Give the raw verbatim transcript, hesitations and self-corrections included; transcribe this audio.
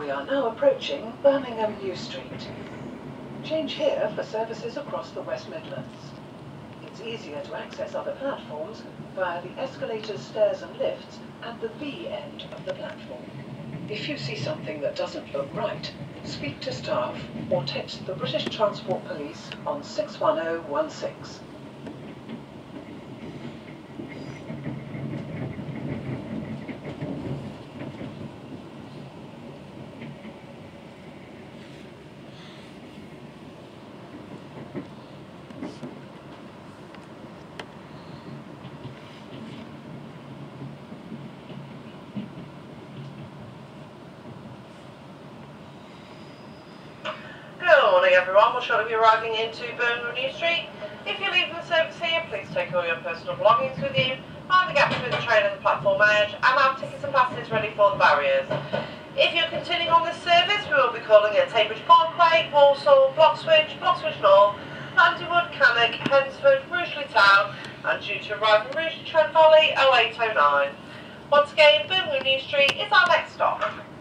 We are now approaching Birmingham New Street. Change here for services across the West Midlands. It's easier to access other platforms via the escalators, stairs and lifts at the V end of the platform. If you see something that doesn't look right, speak to staff or text the British Transport Police on six one zero one six. Everyone, we'll shortly be arriving into Birmingham New Street. If you're leaving the service here, please take all your personal belongings with you, find the gap between the train and the platform edge, and have tickets and passes ready for the barriers. If you're continuing on this service, we will be calling at Taybridge Parkway, Walsall, Bloxwich, Bloxwich North, Landywood, Cannock, Hensford, Rugeley Town, and due to arrive in Rugeley Trent Valley oh eight oh nine. Once again, Birmingham New Street is our next stop.